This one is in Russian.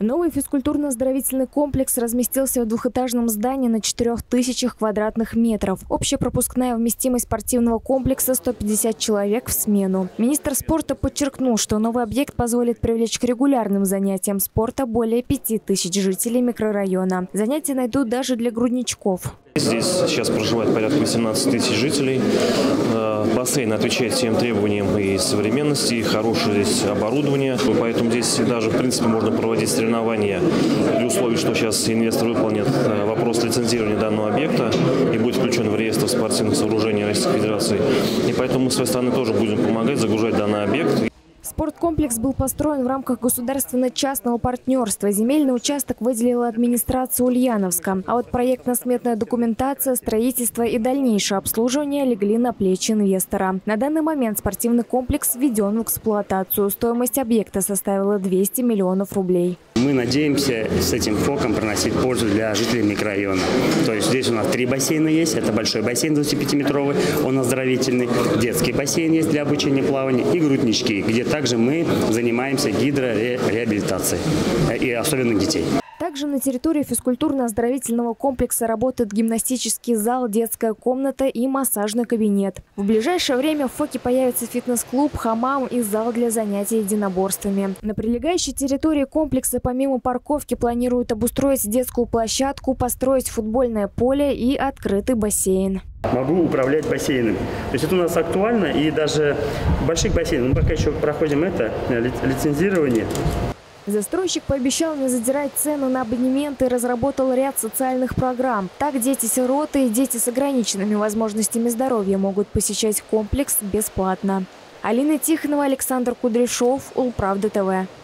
Новый физкультурно-оздоровительный комплекс разместился в двухэтажном здании на 4000 квадратных метров. Общая пропускная вместимость спортивного комплекса – 150 человек в смену. Министр спорта подчеркнул, что новый объект позволит привлечь к регулярным занятиям спорта более 5000 жителей микрорайона. Занятия найдут даже для грудничков. Здесь сейчас проживает порядка 18 тысяч жителей. Бассейн отвечает всем требованиям и современности, и хорошее здесь оборудование. Поэтому здесь даже, в принципе, можно проводить соревнования при условии, что сейчас инвестор выполнит вопрос лицензирования данного объекта и будет включен в реестр спортивных сооружений Российской Федерации. И поэтому мы с своей стороны тоже будем помогать загружать данный объект. Спорткомплекс был построен в рамках государственно-частного партнерства. Земельный участок выделила администрация Ульяновска. А вот проектно-сметная документация, строительство и дальнейшее обслуживание легли на плечи инвестора. На данный момент спортивный комплекс введен в эксплуатацию. Стоимость объекта составила 200 миллионов рублей. Мы надеемся с этим ФОКом приносить пользу для жителей микрорайона. То есть здесь у нас 3 бассейна есть. Это большой бассейн 25-метровый, он оздоровительный. Детский бассейн есть для обучения плаванию и груднички, где также мы занимаемся гидрореабилитацией, и особенно детей. Также на территории физкультурно-оздоровительного комплекса работает гимнастический зал, детская комната и массажный кабинет. В ближайшее время в ФОКе появится фитнес-клуб, хамам и зал для занятий единоборствами. На прилегающей территории комплекса помимо парковки планируют обустроить детскую площадку, построить футбольное поле и открытый бассейн. Могу управлять бассейном. То есть это у нас актуально, и даже больших бассейнов. Мы пока еще проходим лицензирование. Застройщик пообещал не задирать цены на абонементы и разработал ряд социальных программ. Так дети-сироты и дети с ограниченными возможностями здоровья могут посещать комплекс бесплатно. Алина Тихонова, Александр Кудряшов, Улправда ТВ.